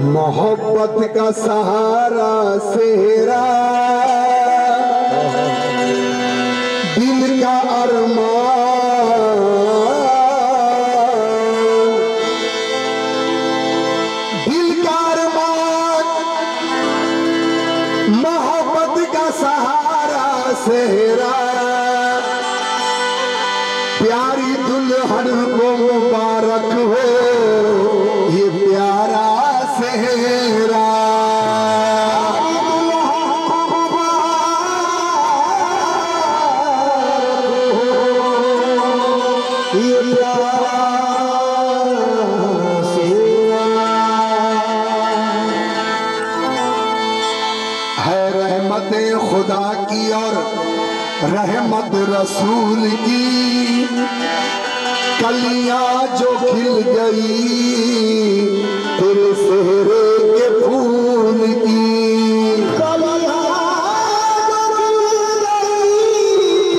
मोहब्बत का सहारा सेहरा दिल का अरमान, दिल का अरमान मोहब्बत का सहारा सेहरा, प्यारी दुल्हन को मुबारक हो ये प्यारा सेहरा। ये प्यारा सेहरा है रहमत खुदा की और रहमत रसूल की, कलियां जो खिल गई तेरे सेहरे के फूल की, कलियां जो खिल गई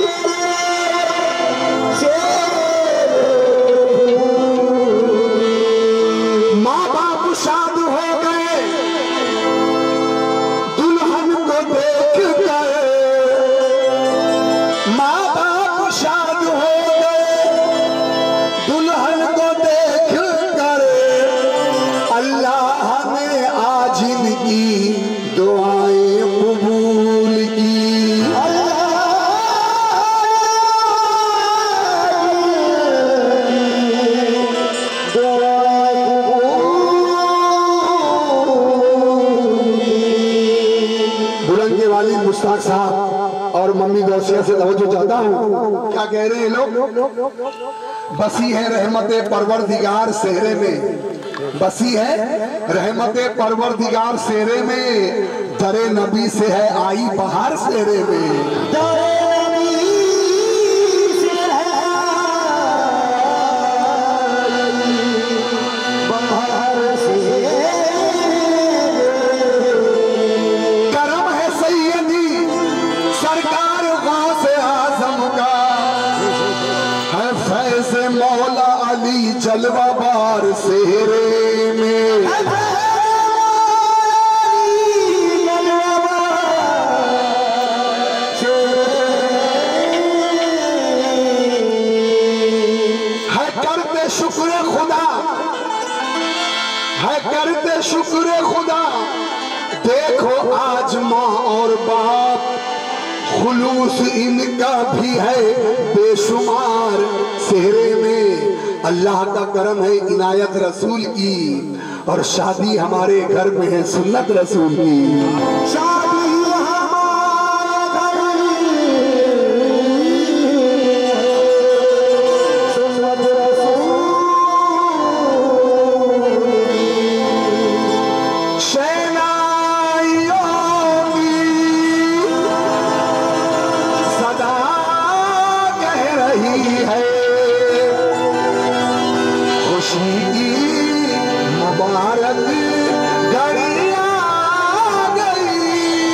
माँ बाप शाद हो गए दुल्हन को देख कर, माँ बाप शाद हो गए दुल्हन को देख कर, अल्लाह ने आज इनकी दुआएं कबूल की। बुलंदे वाली मुश्ताक साहब और मम्मी गौसिया से तवज्जो चाहता हूँ। क्या कह रहे हैं लोग? बसी है रहमत परवरदिगार सेहरे में, बसी है रहमत परवरदिगार सेहरे में, दरे नबी से है आई बहार सेहरे में, दरे नबी से है बहार सेहरे। करम है सैयदी सरकार गौसे आजम का, है फैज़ मौला अली जलवा बार सेहरे में, है करते शुक्र खुदा, है करते शुक्र खुदा, देखो आज माँ और बाप खुलूस इनका भी है बेशुमार सेहरे में। अल्लाह का करम है इनायत रसूल की, और शादी हमारे घर में है सुन्नत रसूल की। शादी मुबारक घड़ी आ गई,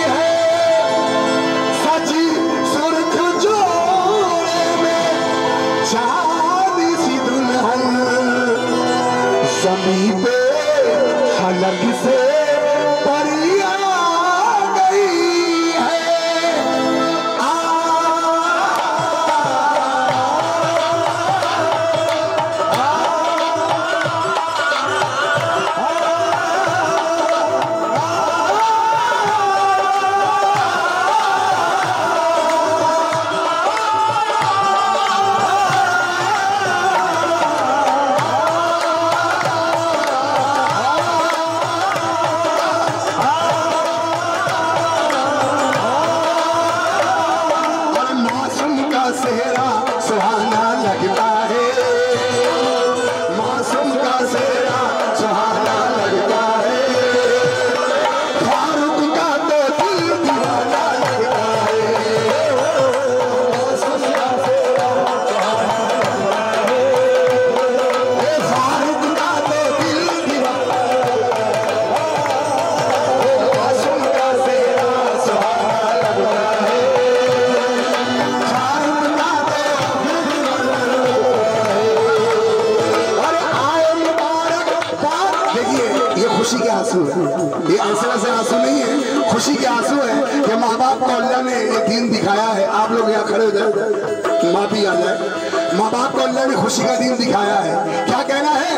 खुशी के आंसू है, ये ऐसे वैसे आंसू नहीं है, खुशी के आंसू है कि माँ बाप को अल्लाह ने ये दिन दिखाया है। आप लोग यहाँ खड़े हो जाए, माफी आ जाए, माँ बाप को अल्लाह ने खुशी का दिन दिखाया है। क्या कहना है?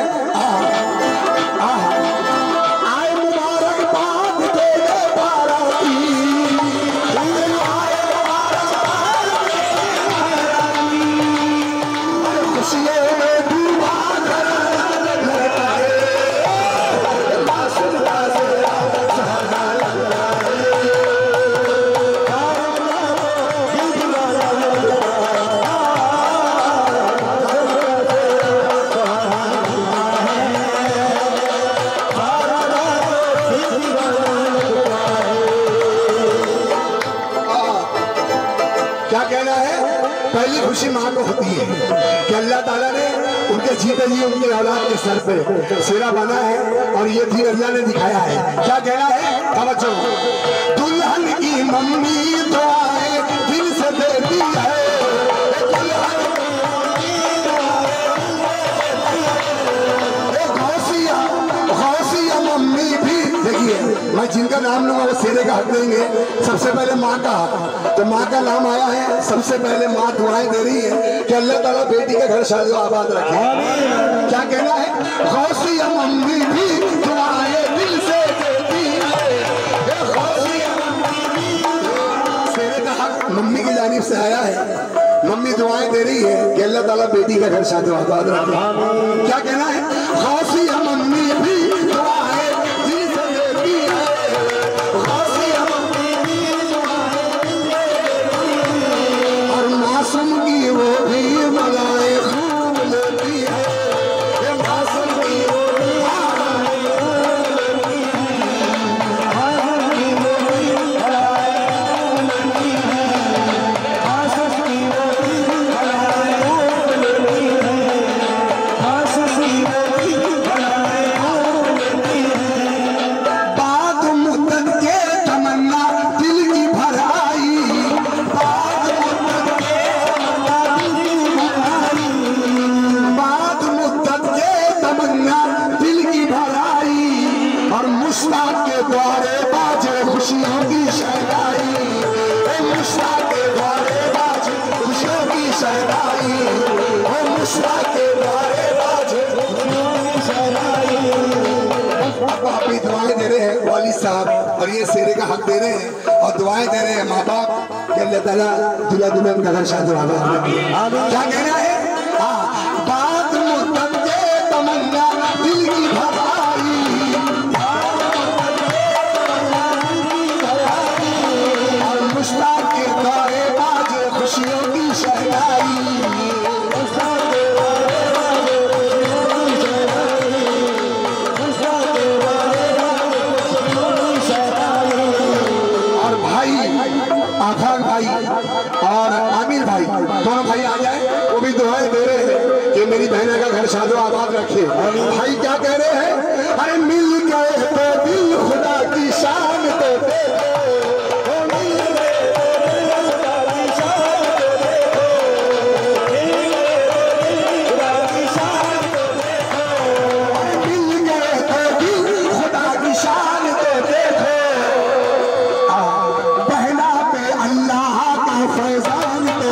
आए मुबारकबाद तेरे बाराती, खुशियों में डूबा पहली खुशी माँ को होती है कि अल्लाह ताला ने उनके जीते जी उनके औलाद के सर पे सेरा बना है और ये दिन अल्लाह ने दिखाया है। क्या कहना है? तवज्जो। दुल्हन की मम्मी दुआएं दिल से देती है, गौसिया मम्मी भी। देखिए मैं जिनका नाम लूंगा वो सेरे का हक देंगे। सबसे पहले माँ का हक, तो माँ का नाम आया है, सबसे पहले माँ दुआएं दे रही है कि अल्लाह ताला बेटी के घर शादी आबाद रखे। क्या कहना है? गौसिया मम्मी भी दुआएं दिल से देती है, सेरे का हक मम्मी की जानिब से आया है। मम्मी दुआएं दे रही है कि अल्लाह ताला बेटी का घर शादी आबाद रखे। क्या कहना है? गौसिया मम्मी भी दुआएं दिल से देती है, और मासूम की वो भी बलाएं खूब लेती है, मासूम की वो भी दुआएं दे रहे हैं वाली साहब, और ये सेरे का हक दे रहे हैं और दुआएं दे रहे हैं माँ बाप कि अल्लाह ताला दूल्हा दुल्हन का घर शादी आबाद। क्या कहना है? बात मुद्दत तमन्ना दिल की भराई, और मुश्ताक के द्वारे बाज खुशियों की शहनाई। आफाक भाई और आमिर भाई दोनों भाई आ जाए, वो भी दुआएं दे रहे हैं कि मेरी बहन का घर शादो आबाद रखे। भाई क्या कह रहे हैं? अरे मिल गए तो दिल खुदा की शान तो देखो, मिल गए तो दिल खुदा की शान तो देखो, फैजान तो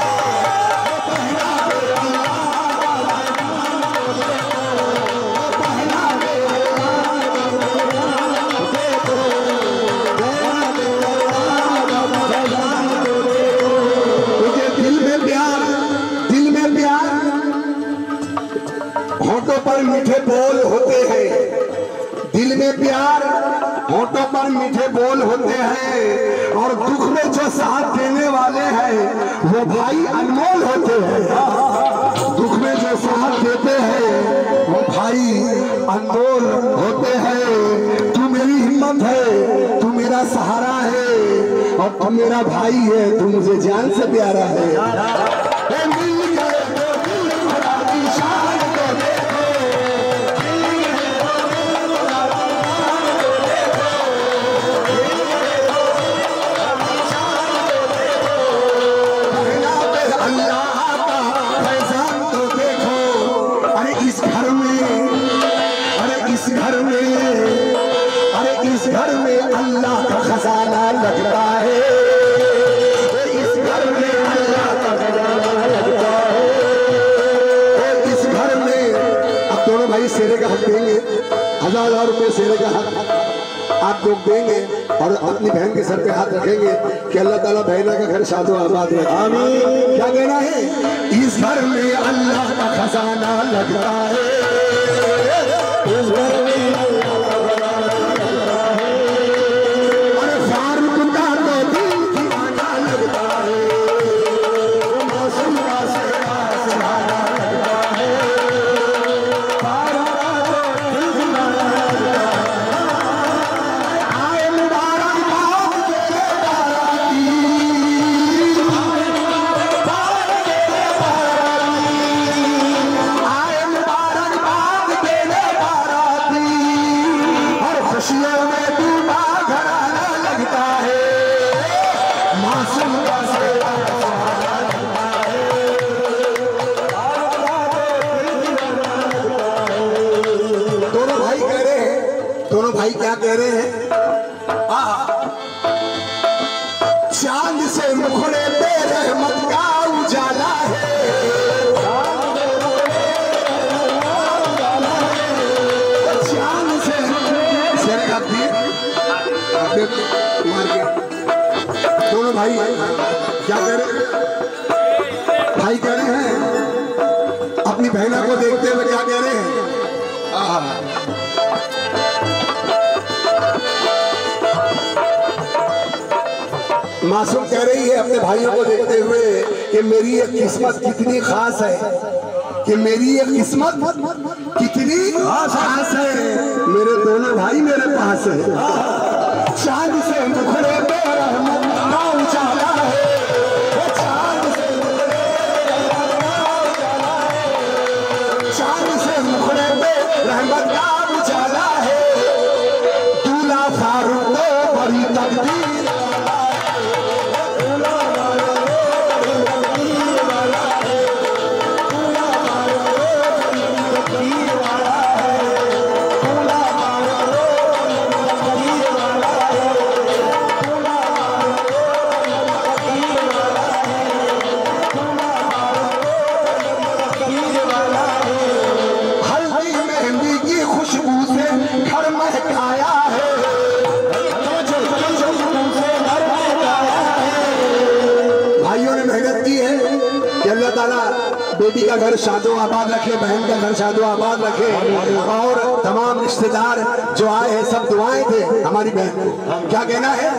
होठों पर मीठे बोल होते हैं, दिल में प्यार होठों पर मीठे बोल होते हैं, और दुख में जो साथ देने वाले हैं वो भाई अनमोल होते हैं। दुख में जो साथ देते हैं वो भाई अनमोल होते हैं। तू मेरी हिम्मत है, तू मेरा सहारा है, और तू मेरा भाई है, तू मुझे जान से प्यारा है। इस घर में अल्लाह का खजाना लगता है, इस घर में अल्लाह का खजाना लगता है, इस घर में। अब दोनों भाई शेरे का हक देंगे, 1000 रुपए शेरे का हक आप लोग देंगे और अपनी बहन के सर पे हाथ रखेंगे कि अल्लाह ताला बहना का घर शादो आबाद रखे। आमीन। क्या कहना है? इस घर में अल्लाह का खजाना लगता है, इस घर में अल्लाह का खजाना लगता है, और फारूक का तो दिल दीवाना लगता है, मासूम का सेहरा सुहाना लगता है, फारूक का तो दिल दीवाना लगता है। आए मुबारकबाद तेरे बाराती, आए मुबारकबाद तेरे बाराती, हर खुशियों में डूबा घराना लगता है, मासूम का सेहरा सुहाना लगता है, दोनों भाई कह रहे हैं, दोनों भाई क्या कह रहे हैं? चांद से मुखड़े पे रहमत का उजाला है, चांद से शेर का दिए मार के। दोनों भाई क्या कह रहे हैं? भाई कह रहे हैं अपनी बहना को देखते हुए क्या कह रहे हैं? मासूम कह रही है अपने भाइयों को देखते हुए कि मेरी ये किस्मत कितनी खास है, कि मेरी ये किस्मत कितनी खास है, मेरे दोनों भाई मेरे पास है। चांद से मुखड़े पे रहमत का उजाला है, चांद से मुखड़े पे रहमत का उजाला है, चांद से मुखड़े पे रहमत का उजाला है, दूल्हा फारूक तो बड़ी तकदीर बेटी का घर शादो आबाद रखे, बहन का घर शादो आबाद रखे, और तमाम रिश्तेदार जो आए हैं सब दुआएं थे हमारी बहन को। क्या कहना है?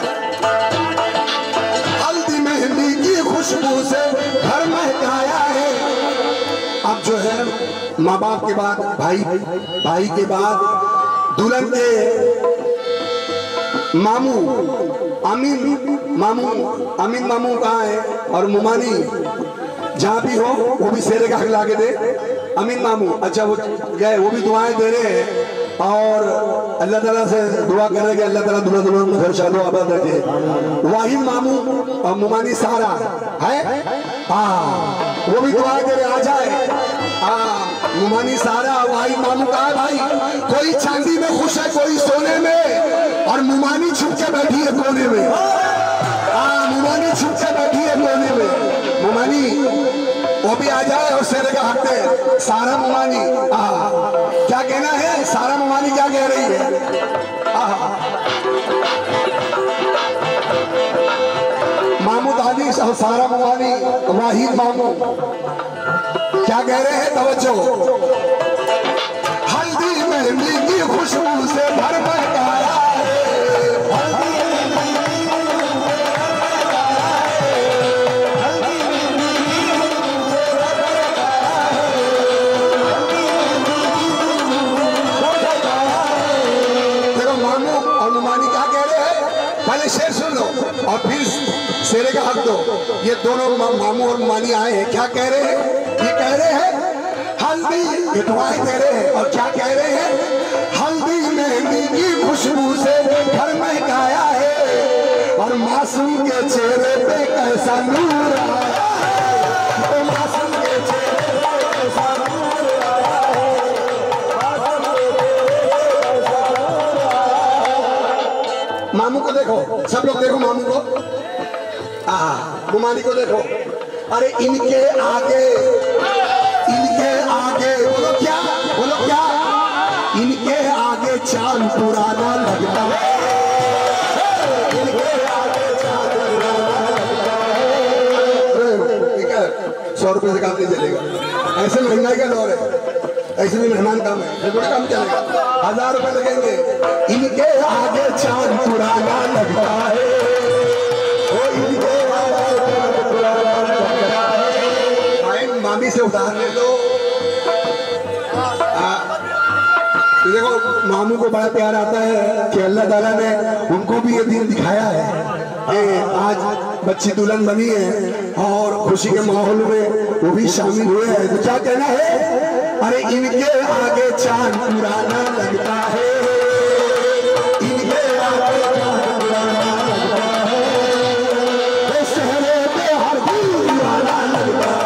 हल्दी मेहंदी की खुशबू से घर महकाया है। अब जो है माँ बाप के बाद भाई के बाद दुल्हन के मामू अमीन मामू कहाँ है? और मुमानी जहाँ भी हो वो भी शेरे का हक ला के दे। अमीन मामू अच्छा वो गए, वो भी दुआएं दे रहे हैं और अल्लाह ताला से दुआ कर रहे हैं कि अल्लाह ताला दूल्हा दुल्हन घर शादो आबाद रखे। वाहिद मामू और मुमानी सारा है, वो भी दुआ दे रहे, आ जाए। मुमानी सारा वाहिद मामू कहा भाई, कोई चांदी में खुश है, कोई सोने में, और मुमानी छुप के बैठी है कोने में। मुमानी छुप के बैठी है कोने में। मुमानी वो भी आ जाए और शेरे का हक दे। सारा मुमानी क्या कहना है? सारा मुमानी क्या कह रही है? मामू दादी और सारा मुमानी वाहिद मामू क्या कह रहे हैं? तवज्जो। हल्दी मेहंदी की खुशबू से घर महकाया है, शेर सुन लो और फिर शेरे का हक दो। ये दोनों मामू और मानी आए हैं, क्या कह रहे हैं? ये कह रहे हैं हल्दी, ये दुआएं दे रहे हैं और क्या कह रहे हैं? हल्दी मेहंदी की खुशबू से घर महकाया है, और मासूम के चेहरे पे कैसा नूर आया है, तो मासूम के चेहरे पे कैसा नूर आया है, मामू को देखो, सब लोग देखो मामू को, गुमानी को देखो। अरे इनके आगे बोलो क्या, बोलो क्या, इनके आगे चांद पुराना लगता है, इनके आगे चांद पुराना लगता है। 100 रुपए से काम नहीं चलेगा, ऐसे महंगाई का दौर है, ऐसे भी मेहमान काम है, थोड़ा काम चलेगा, 1000 रुपए लगेंगे। इनके आगे चांद पुराना लगता है, इनके आगे चांद पुराना लगता है। मामी से उधार ले लो। देखो मामू को बड़ा प्यार आता है कि अल्लाह ताला ने उनको भी ये दिन दिखाया है कि आज बच्ची दुल्हन बनी है और खुशी के माहौल में वो भी शामिल हुए हैं। तो क्या कहना है, अरे इनके आगे चांद पुराना लगता है, इनके आगे चांद पुराना लगता है, शहरे पे हर दिल दीवाना लगता है।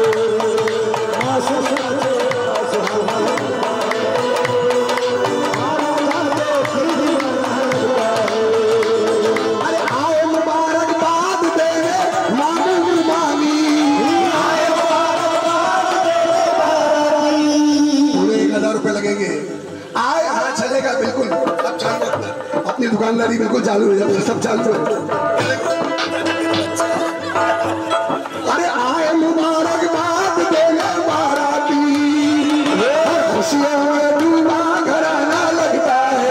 बिल्कुल अब चालू, अपनी दुकानदारी बिल्कुल चालू हो जाए, सब चालू है। अरे आए मुबारकबाद देने बाराती, खुशियों में डूबा घराना लगता है,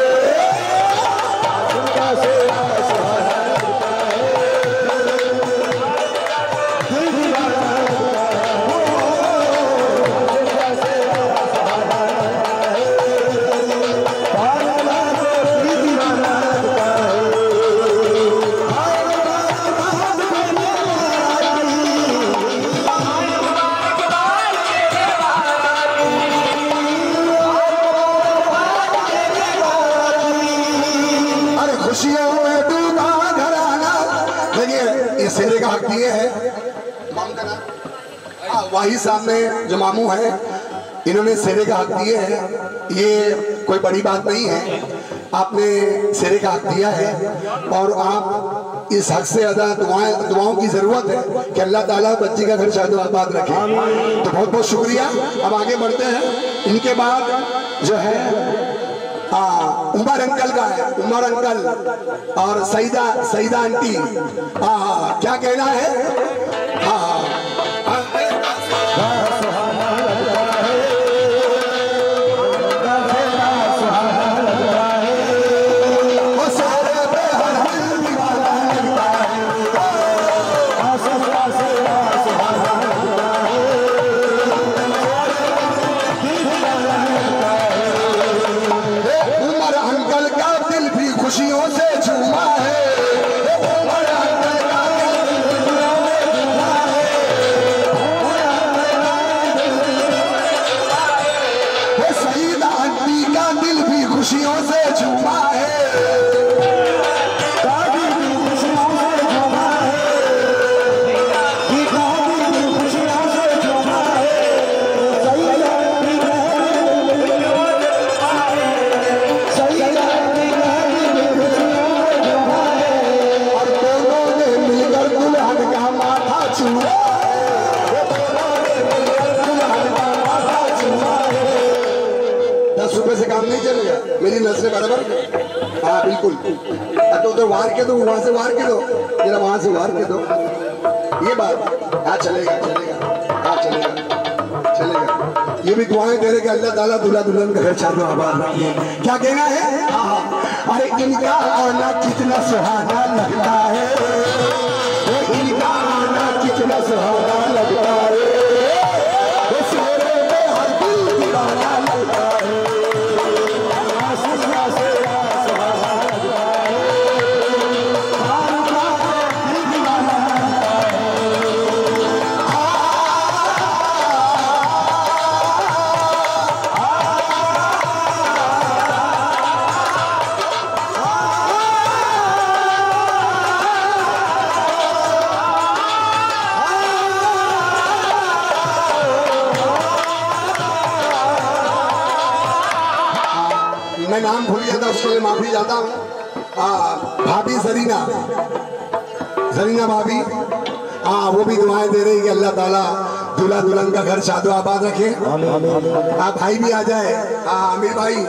खुशियों में डूबा घराना। देखिए ये शेरे का हक दिए है, मामू का नाम वाही सामने जो मामू है, इन्होंने शेरे का हक दिए है। ये कोई बड़ी बात नहीं है, आपने शेरे का हक दिया है और आप इस हक से ज्यादा दुआओं की जरूरत है कि अल्लाह ताला बच्ची का घर शायद आबाद रखे। तो बहुत बहुत शुक्रिया। अब आगे बढ़ते हैं। इनके बाद जो है उमर अंकल का है, उमर अंकल और सईदा आंटी। क्या कहना है? खुशियों से झूमा है, सईदा आंटी का दिल भी खुशियों से झूमा है, काम नहीं चलेगा। मेरी नजरें बराबर, हाँ बिल्कुल। तो उधर वार के दो, वहां से वार के दो, जरा वहां से वार के दो, ये बात। हाँ चलेगा चलेगा, हाँ चलेगा चलेगा। ये भी दुआएं दे रहे कि अल्लाह ताला दूल्हा दुल्हन का घर चारों आबाद रखे। क्या कहना है? अरे इनका आना कितना सुहाना लगता है, इनका आना कितना सुहाना लगता है, हर दिल दीवाना लगता है। मैं नाम भूल गया था, उसके लिए माफी चाहता हूँ। भाभी जरीना भाभी, वो भी दुआएं दे रही है कि अल्लाह ताला दूल्हा दुल्हन का घर शादो आबाद रखे। भाई भी आ जाए, आमिर भाई।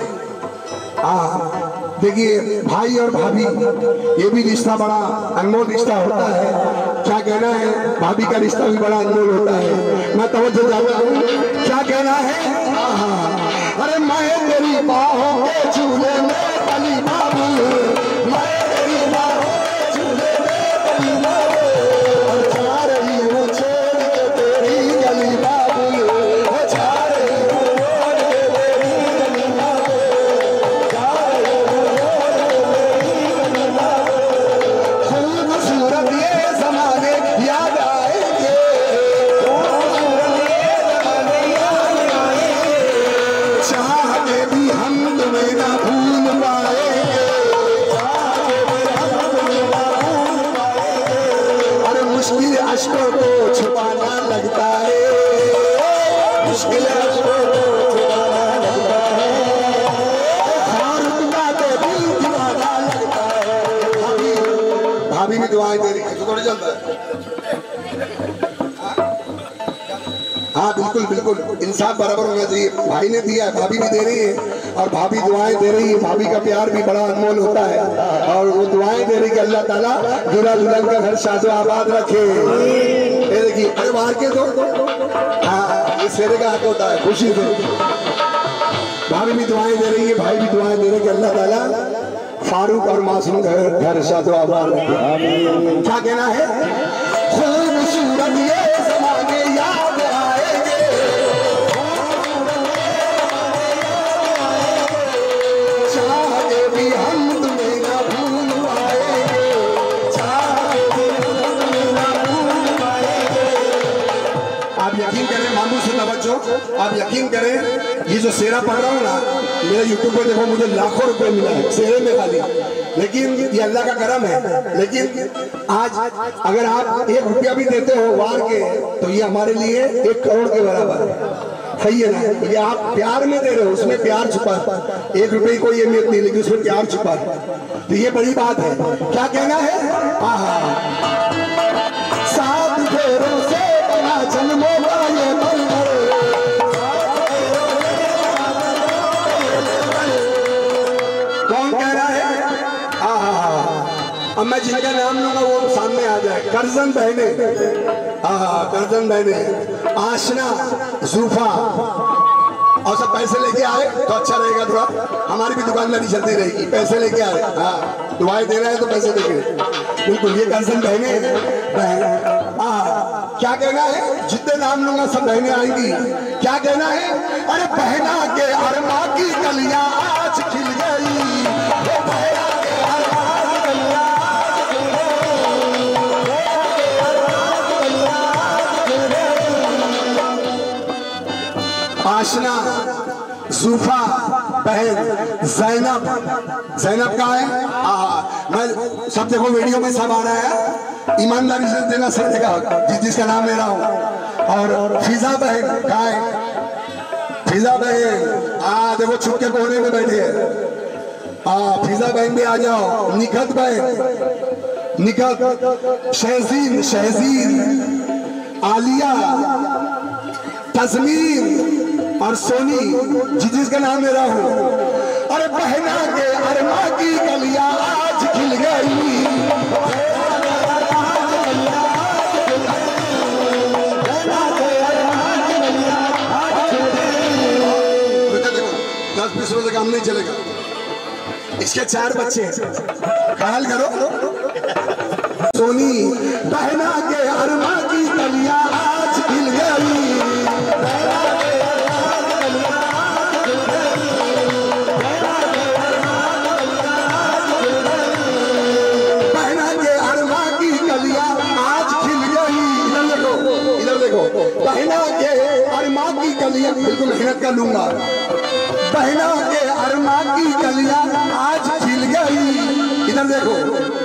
देखिए भाई और भाभी ये भी रिश्ता बड़ा अनमोल रिश्ता होता है। क्या कहना है, भाभी का रिश्ता भी बड़ा अनमोल होता है। मैं तवज्जो चाहता हूँ, क्या कहना है। अरे मैं तेरी बाहों के झूले में पली बाबू, मैं तेरी बाहों के झूले में पली बाबू, जा रही हूँ छोड़ के तेरी गली बाबू, जा रही हूँ छोड़ के तेरी गली बाबू, जा रही हूँ छोड़ के तेरी गली बाबू। खूबसूरत ये ज़माने याद आएंगे, खूबसूरत ये ज़माने याद आएंगे, चाह के भी हम तुम्हें ना भूल पाएंगे, चाह के भी हम तुम्हें ना भूल पाएंगे। अरे मुश्किल अश्कों को छुपाना लगता है, मुश्किल अश्कों को छुपाना लगता है, और बातें दिल दीवाना लगता है। भाभी भी दुआएं दे रही है, तो थोड़ी चलता है। हाँ बिल्कुल बिल्कुल, इंसाफ बराबर होना चाहिए। भाई ने दिया है, भाभी भी दे रही है, और भाभी दुआएं दे रही है। भाभी का प्यार भी बड़ा अनमोल होता है, और वो दुआएं दे रही कि अल्लाह ताला दूल्हा दुल्हन का घर शादो आबाद रखे। ये देखिए, अरे बाहर के दो, हाँ ये शेरे का हक होता है खुशी से। भाभी भी दुआएं दे रही है, भाई भी दुआएं दे रहे कि अल्लाह ताला फारूक और मासूम घर शादो आबाद रखे। क्या कहना है, खूबसूरत ये ज़माने याद आएंगे, चाह के भी हम तुम्हें ना भूल पाएंगे, चाह के भी हम तुम्हें ना भूल पाएंगे। आप यकीन करें, मामू से तवज्जो, आप यकीन करें, ये जो शेरा पढ़ रहा हूँ ना, मेरा यूट्यूब पे देखो मुझे लाखों रुपए मिला है शेरे में खाली, लेकिन ये अल्लाह का करम है। लेकिन आज अगर आप 1 रुपया भी देते हो वार के, तो ये हमारे लिए 1 करोड़ के बराबर है। सही है ना, ये आप प्यार में दे रहे हो, उसमें प्यार छुपा है। 1 रुपये की कोई अहमियत नहीं, लेकिन उसमें प्यार छुपा है, तो ये बड़ी बात है। क्या कहना है, 7 फेरों से बना जन्मों का ये मंदिर, कौन कह रहा है। अब मैं जिनका नाम लूंगा वो सामने आ जाए। करजन बहने, करजन बहने, आशना, जूफा, और सब पैसे लेके आए तो अच्छा रहेगा, थोड़ा हमारी भी दुकानदारी चलती रहेगी। पैसे लेके आए, दुआएं दे रहे हैं तो पैसे देके, बिल्कुल ये करजन बहने बहन। क्या कहना है, जितने नाम लूंगा सब बहने आएंगी। क्या कहना है, अरे बहना के अरमा की कलियां आज खिल गई, बहना के अरमा की कलियां आशना, जूफा बहन, ज़ैनब, ज़ैनब का है। मैं सब देखो वीडियो में सब आ रहा है, ईमानदारी से देना सर देगा जिसका नाम ले रहा हूँ। और फिजा बहन का है, फिजा बहन, देखो छुप के कोने में बैठे हैं। फिजा बहन भी आ जाओ। निखत बहन, निखत, शहजीन, शहजीन, आलिया, तस्मीर और सोनी, जिसका नाम ले रहा हूँ। अरे बहना के अरमा की कलियां आज खिल गई, देखो 10-20 रुपए का काम नहीं चलेगा। इसके 4 बच्चे, ख्याल करो। सोनी, बहना के अरमा की कलियां आज खिल गई, बहना के अरमा की कलियां, बिल्कुल मेहनत कर लूंगा। बहना के अरमा की कलियां आज खिल गई। इधर देखो,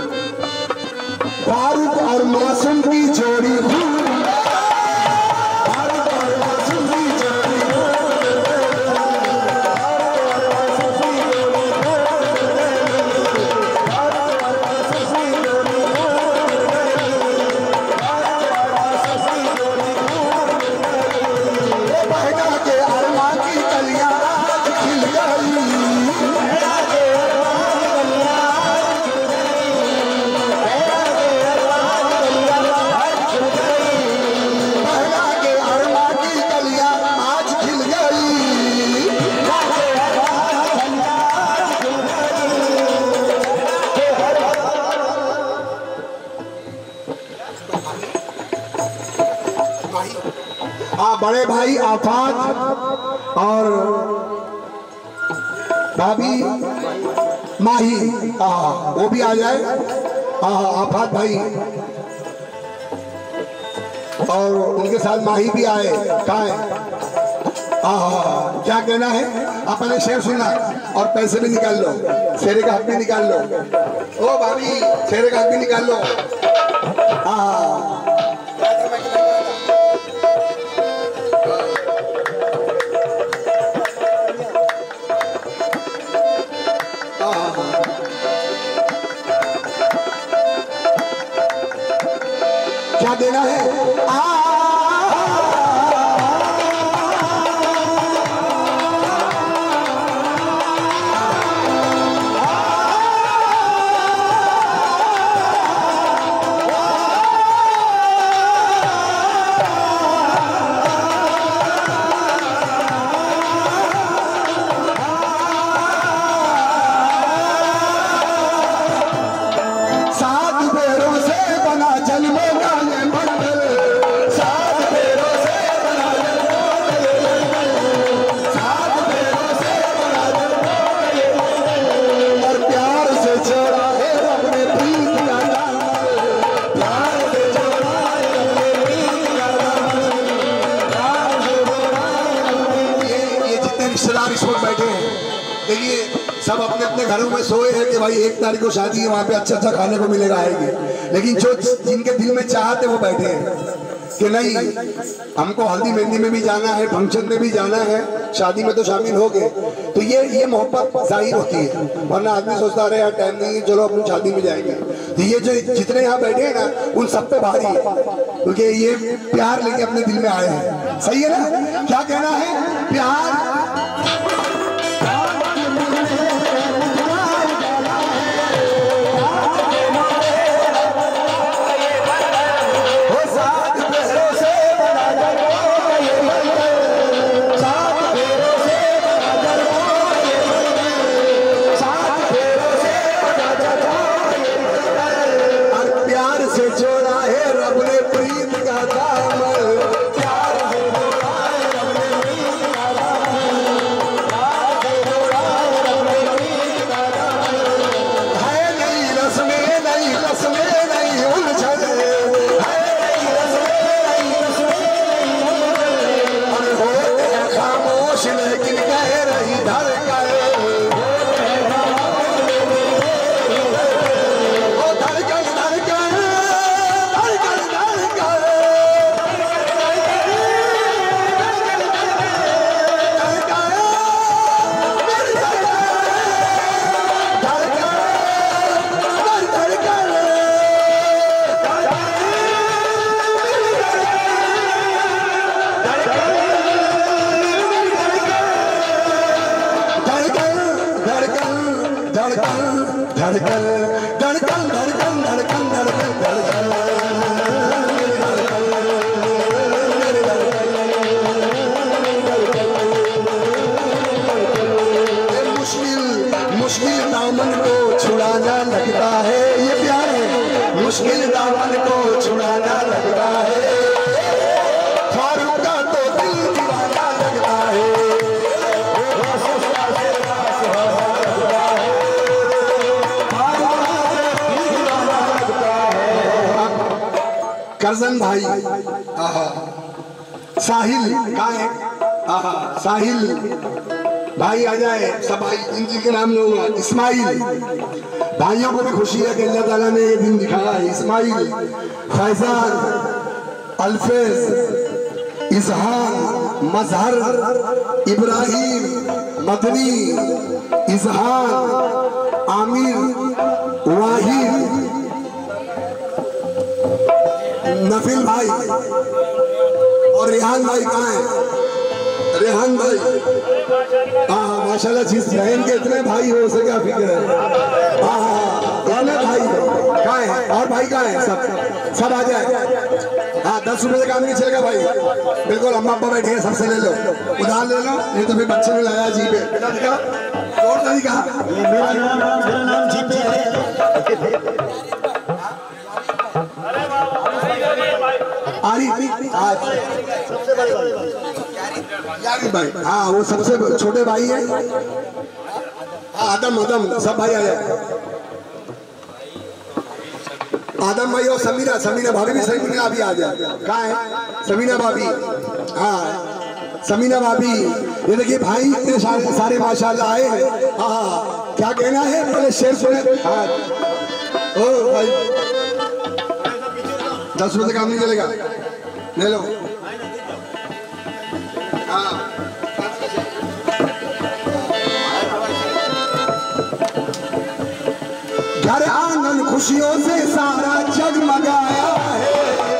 फारूक और मासूम की जोड़ी, फारूक और मासूम की जोड़ी, फारूक बड़े भाई आफात और भाभी माही वो भी आ जाए। आफात भाई और उनके साथ माही भी आए। कहाँ है? क्या कहना है? आप पहले शेर सुनना और पैसे भी निकाल लो, शेरे का हक भी निकाल लो। ओ भाभी शेरे का हक भी निकाल लो। क्या देना है? देखिए सब अपने अपने घरों में सोए हैं कि भाई 1 तारीख को शादी है, वहाँ पे अच्छा अच्छा खाने को मिलेगा आएगी। लेकिन जो जिनके दिल में चाहत है वो बैठे हैं कि नहीं हमको हल्दी मेहंदी में भी जाना है, फंक्शन में भी जाना है, शादी में तो शामिल हो गए। तो ये मोहब्बत जाहिर होती है, वरना आदमी सोचता रहे यार टाइम नहीं, चलो अपनी शादी में जाएंगे। तो ये जो जितने यहाँ बैठे हैं ना उन सब पे भारी है, क्योंकि ये प्यार लेके अपने दिल में आए हैं। सही है ना? क्या कहना है? प्यार मुश्किल दामन को छुड़ाना लगता है, ये प्यार है। मुश्किल दामन को छुड़ाना लगता है, फारूक का तो दिल दीवाना लगता है। करजन भाई साहिल कहाँ है? साहिल भाई आ जाए, सब भाई इनके नाम लूंगा। इस्माइल भाइयों को भी खुशी है कि अल्लाह ताला ने ये दिन दिखाया है। इस्माइल, फैजान, अल्फेज, इजहार, मजहर, इब्राहिम, मदनी, इजहार, आमिर, वाहिद, नफिल भाई और रेहान भाई कहाँ है? रेहान भाई माशाल्लाह, जिस बहन के इतने भाई हो उसे क्या फिक्र है। इतने भाई कहाँ है? और भाई कहाँ है? सब आ जाए। 10 रुपए से काम नहीं चलेगा भाई, बिल्कुल। अम्मा अब्बा बैठे हैं, सबसे ले लो, उधार ले लो, नहीं तो फिर बच्चे ने लाया जी पे। बेटा दिखा, और दिखा। मेरा नाम जी पे है। यारी भाई, हाँ वो सबसे छोटे भाई है। हाँ आदम आदम सब भाई आ जाए। आदम भाई और समीना, समीना भाभी भी, समीना अभी आ जाए। कहाँ है समीना भाभी? हाँ समीना भाभी, ये देखिए भाई इतने सारे माशाल्लाह आए हैं। हाँ क्या कहना है, पहले शेर सुने। हाँ ओ भाई 10 रुपए काम नहीं चलेगा, ले लो। हाँ घर आंगन खुशियों से सारा जगमगाया है।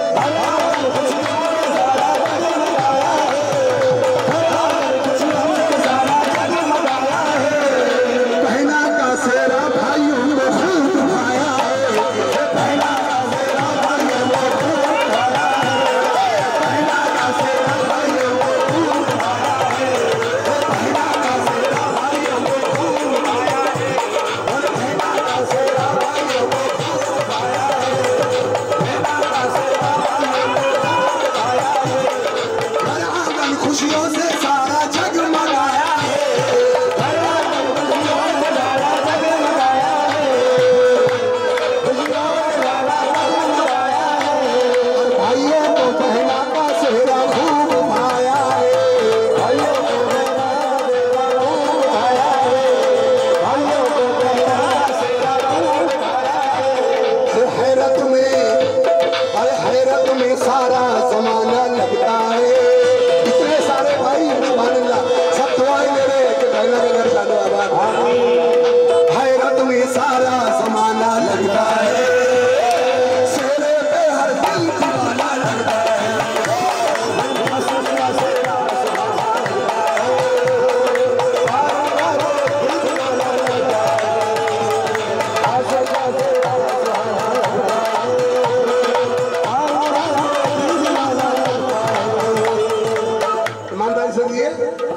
बहना का सेरा भाइयों को खूब भाया है। बहना का सेरा भाइयों को खूब भाया है। बहना का सेरा भाइयों को खूब भाया है। बहना का सेरा भाइयों को खूब भाया है। और बहना का सेरा भाइयों को खूब भाया है। बहना का सेरा भाइयों को खूब भाया है। घर आंगन खुशियों से सारा जगमगाया है। हैरत में सारा जमाना लगता है। इतने सारे भाई सब दुआएं ले रहे कि बहना के घर जानो आबाद। हैरत में सारा जमाना लगता है। चेहरे पे हर दिल दीवाना लगता है। ईमानदारी से दिए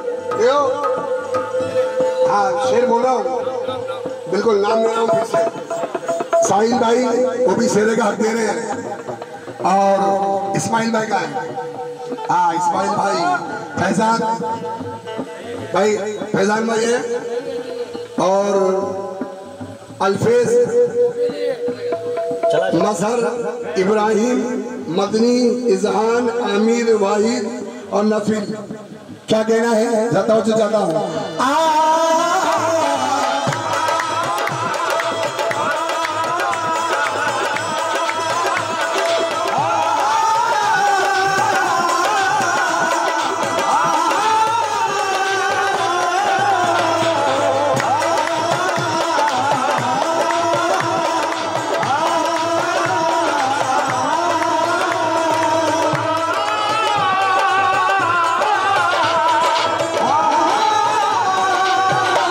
हाँ शेर बोल रहा हूँ, बिल्कुल नाम ले रहा हूँ फिर से। साहिल भाई वो भी शेरे का हक दे रहे हैं। और इस्माइल भाई का है। हाँ इस्माइल भाई, फैजान भाई, फैजान भाई है। और अल्फेज, मजहर, इब्राहिम, मदनी, इजहान, आमिर, वाहिद और नफील। क्या कहना है? जाता हूँ जाता हूँ।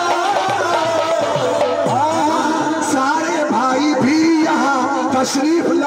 तशरीफ